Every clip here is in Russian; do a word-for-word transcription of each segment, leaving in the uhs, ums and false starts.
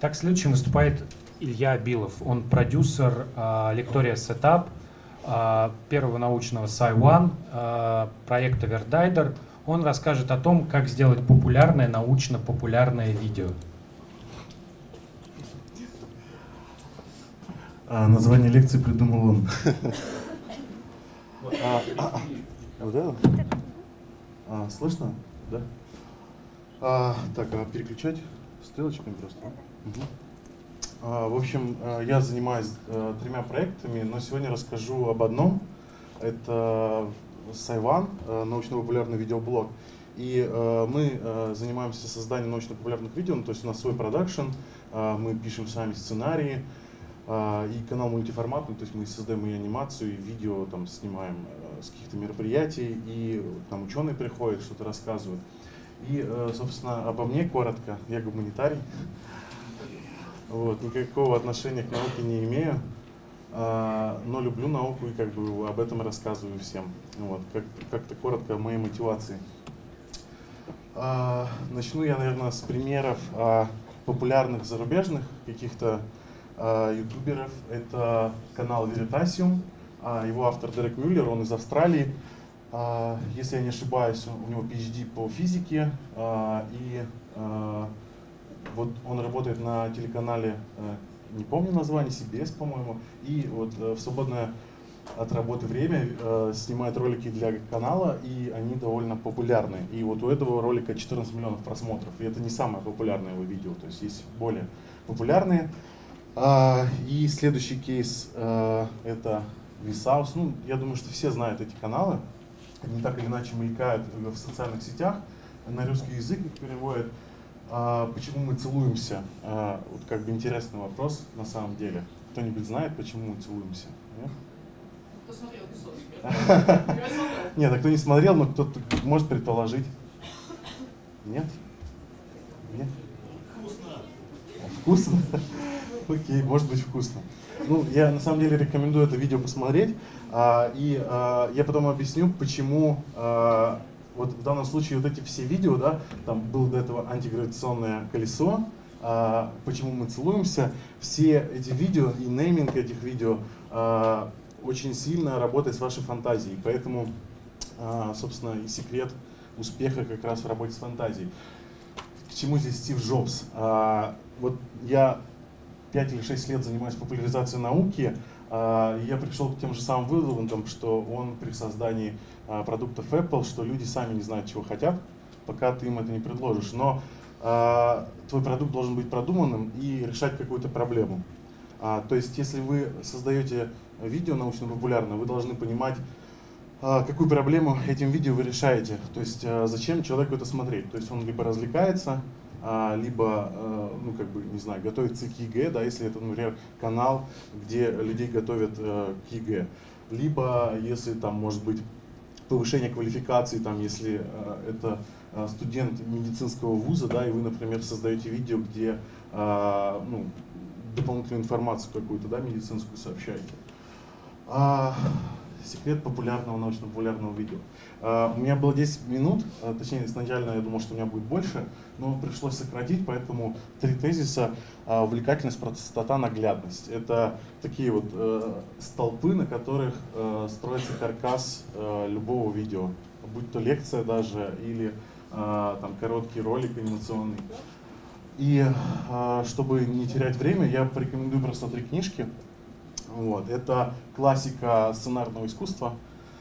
Итак, следующим выступает Илья Абилов. Он продюсер uh, Lectoria Setup, uh, первого научного SciOne, uh, проекта Verdider. Он расскажет о том, как сделать популярное, научно-популярное видео. А, название лекции придумал он. Слышно? Да? А, так, а переключать стрелочками просто. Угу. А, в общем, я занимаюсь а, тремя проектами, но сегодня расскажу об одном. Это SciOne, научно-популярный видеоблог. И а, мы а, занимаемся созданием научно-популярных видео, ну, то есть у нас свой продакшн, а, мы пишем сами сценарии, а, и канал мультиформатный, то есть мы создаем и анимацию, и видео там снимаем а, с каких-то мероприятий, и там ученые приходят, что-то рассказывают. И, собственно, обо мне коротко. Я гуманитарий. Вот, никакого отношения к науке не имею, но люблю науку и как бы об этом рассказываю всем. Вот, как, как-то коротко о моей мотивации. Начну я, наверное, с примеров популярных зарубежных каких-то ютуберов. Это канал Veritasium, его автор Дерек Мюллер, он из Австралии. Uh, если я не ошибаюсь, у него пи эйч ди по физике, uh, и uh, вот он работает на телеканале, uh, не помню название, си би эс, по-моему, и вот uh, в свободное от работы время uh, снимает ролики для канала, и они довольно популярны. И вот у этого ролика четырнадцать миллионов просмотров, и это не самое популярное его видео, то есть есть более популярные. Uh, и следующий кейс uh, это Vsauce. Ну, я думаю, что все знают эти каналы. Они так или иначе мелькают в социальных сетях, на русский язык их переводят. А, почему мы целуемся? А, вот как бы интересный вопрос на самом деле. Кто-нибудь знает, почему мы целуемся? Нет? Кто смотрел Высоцкий? Нет, а кто не смотрел, но кто-то может предположить. Нет? Нет? Вкусно. Вкусно? Окей, может быть вкусно. Ну, я на самом деле рекомендую это видео посмотреть, а, и а, я потом объясню, почему а, вот в данном случае вот эти все видео, да, там было до этого антигравитационное колесо, а, почему мы целуемся, все эти видео и нейминг этих видео а, очень сильно работает с вашей фантазией, поэтому, а, собственно, и секрет успеха как раз в работе с фантазией. К чему здесь Стив Джобс? А, вот я пять или шесть лет занимаюсь популяризацией науки, и я пришел к тем же самым выводам, что он при создании продуктов Apple, что люди сами не знают, чего хотят, пока ты им это не предложишь. Но твой продукт должен быть продуманным и решать какую-то проблему. То есть, если вы создаете видео научно-популярное, вы должны понимать, какую проблему этим видео вы решаете. То есть, зачем человеку это смотреть. То есть, он либо развлекается, либо, ну, как бы, не знаю, готовится к ЕГЭ, да, если это, например, канал, где людей готовят к ЕГЭ. Либо, если там, может быть, повышение квалификации, там, если это студент медицинского вуза, да, и вы, например, создаете видео, где, ну, дополнительную информацию какую-то, да, медицинскую сообщаете. Секрет популярного, научно-популярного видео. Uh, у меня было десять минут, uh, точнее, изначально я думал, что у меня будет больше, но пришлось сократить, поэтому три тезиса: uh, увлекательность, простота, наглядность. Это такие вот uh, столпы, на которых uh, строится каркас uh, любого видео, будь то лекция даже или uh, там, короткий ролик анимационный. И uh, чтобы не терять время, я порекомендую просто три книжки. Вот. Это классика сценарного искусства.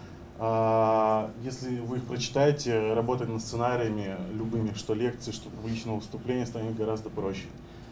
Если вы их прочитаете, работать над сценариями любыми, что лекции, что публичного выступления, станет гораздо проще.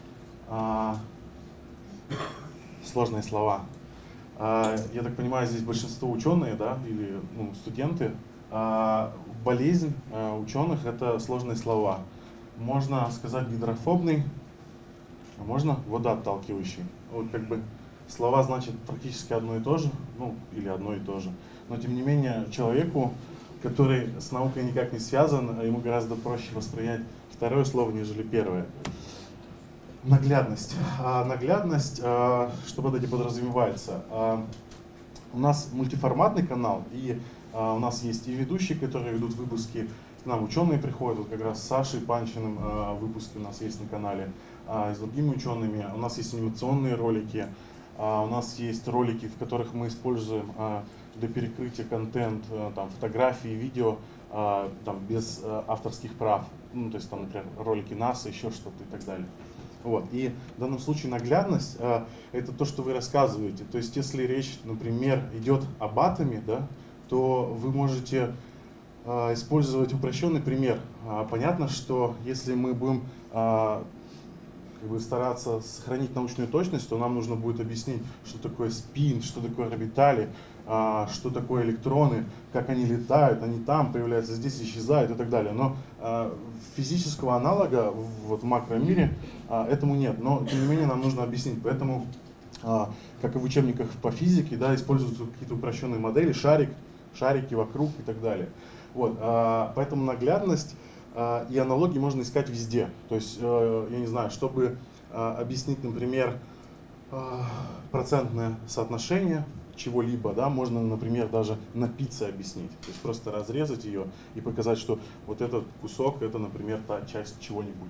Сложные слова. Я так понимаю, здесь большинство ученые, да, или ну, студенты. Болезнь ученых — это сложные слова. Можно сказать гидрофобный, а можно водоотталкивающий. Вот как бы слова значат практически одно и то же, ну или одно и то же. Но тем не менее человеку, который с наукой никак не связан, ему гораздо проще воспринять второе слово, нежели первое. Наглядность. А, наглядность, а, что под этим подразумевается? А, у нас мультиформатный канал, и а, у нас есть и ведущие, которые ведут выпуски, к нам ученые приходят, вот как раз с Сашей Панчиным а, выпуски у нас есть на канале. а, и с другими учеными. У нас есть анимационные ролики, а, у нас есть ролики, в которых мы используем а, для перекрытия контент, а, там, фотографии, видео, а, там, без а, авторских прав. Ну, то есть, там, например, ролики НАСА, еще что-то и так далее. Вот. И в данном случае наглядность а, это то, что вы рассказываете. То есть, если речь, например, идет об атоме, да, то вы можете а, использовать упрощенный пример. А, понятно, что если мы будем а, как бы стараться сохранить научную точность, то нам нужно будет объяснить, что такое спин, что такое орбитали, а, что такое электроны, как они летают, они там появляются, здесь исчезают и так далее. Но а, физического аналога вот, в макромире а, этому нет. Но тем не менее нам нужно объяснить. Поэтому, а, как и в учебниках по физике, да, используются какие-то упрощенные модели, шарик, шарики вокруг и так далее. Вот, а, поэтому наглядность а, и аналогии можно искать везде. То есть, а, я не знаю, чтобы а, объяснить, например, а, процентное соотношение чего-либо, да, можно, например, даже на пицце объяснить. То есть просто разрезать ее и показать, что вот этот кусок, это, например, та часть чего-нибудь.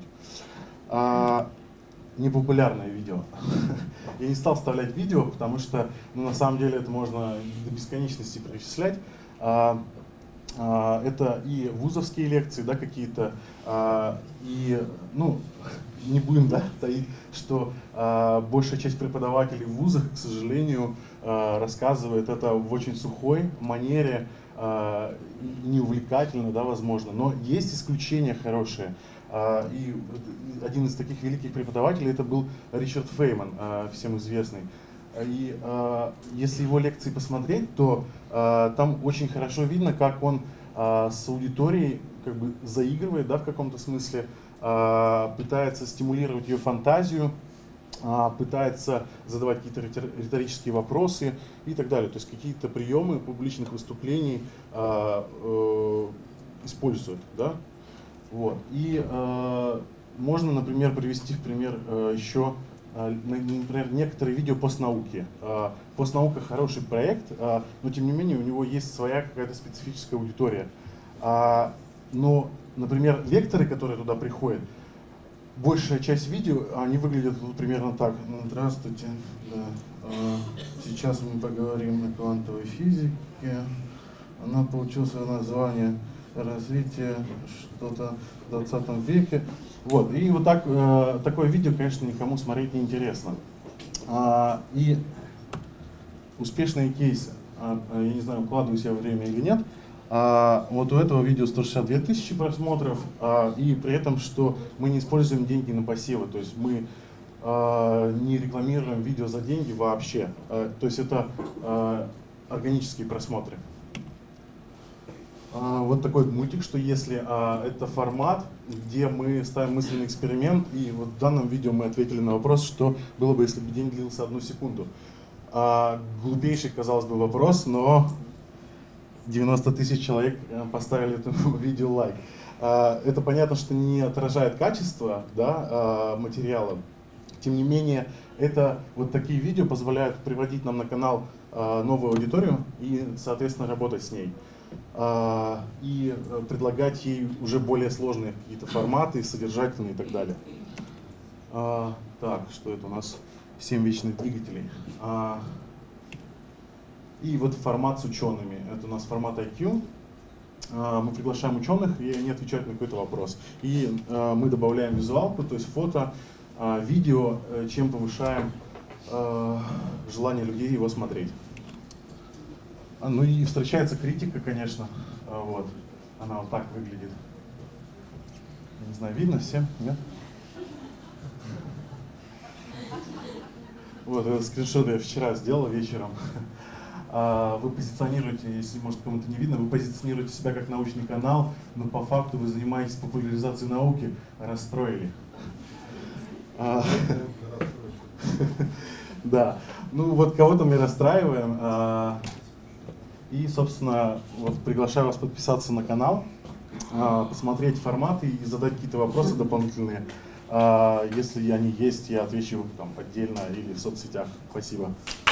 А, непопулярное видео. Я не стал вставлять видео, потому что, ну, на самом деле, это можно до бесконечности перечислять. А, а, это и вузовские лекции, да, какие-то, а, и, ну, не будем, да, таить, что а, большая часть преподавателей в вузах, к сожалению, а, рассказывает это в очень сухой манере, а, неувлекательно, да, возможно, но есть исключения хорошие. А, и один из таких великих преподавателей это был Ричард Фейман, а, всем известный. И а, если его лекции посмотреть, то а, там очень хорошо видно, как он а, с аудиторией как бы заигрывает, да, в каком-то смысле, а, пытается стимулировать ее фантазию, а, пытается задавать какие-то риторические вопросы и так далее. То есть какие-то приемы публичных выступлений а, а, используют, да? Вот. И а, можно, например, привести в пример а, еще, а, например, некоторые видео постнауки. А, постнаука хороший проект, а, но тем не менее у него есть своя какая-то специфическая аудитория. А, но, например, лекторы, которые туда приходят, большая часть видео, они выглядят вот примерно так. Здравствуйте, да. а, сейчас мы поговорим о квантовой физике. Она получила свое название «Развитие что-то в двадцатом веке». Вот. И вот так, э, такое видео, конечно, никому смотреть не интересно. А, и успешные кейсы. А, я не знаю, укладываюсь я время или нет. А, вот у этого видео сто шестьдесят две тысячи просмотров, а, и при этом, что мы не используем деньги на посевы, то есть мы а, не рекламируем видео за деньги вообще. А, то есть это а, органические просмотры. А, вот такой мультик, что если а, это формат, где мы ставим мысленный эксперимент, и вот в данном видео мы ответили на вопрос, что было бы, если бы день длился одну секунду. А, глупейший, казалось бы, вопрос, но девяносто тысяч человек поставили этому видео лайк. Это понятно, что не отражает качество, да, материала. Тем не менее, это, вот такие видео позволяют приводить нам на канал новую аудиторию и, соответственно, работать с ней. И предлагать ей уже более сложные какие-то форматы, содержательные и так далее. Так, что это у нас? семь вечных двигателей. И вот формат с учеными. Это у нас формат ай кью. Мы приглашаем ученых, и они отвечают на какой-то вопрос. И мы добавляем визуалку, то есть фото, видео, чем повышаем желание людей его смотреть. Ну и встречается критика, конечно. Вот. Она вот так выглядит. Не знаю, видно всем? Нет? Вот, этот скриншот я вчера сделал вечером. Вы позиционируете, если, может, кому-то не видно, вы позиционируете себя как научный канал, но по факту вы занимаетесь популяризацией науки, расстроили. Да, ну вот кого-то мы расстраиваем. И, собственно, вот приглашаю вас подписаться на канал, посмотреть форматы и задать какие-то вопросы дополнительные. Если они есть, я отвечу там отдельно или в соцсетях. Спасибо.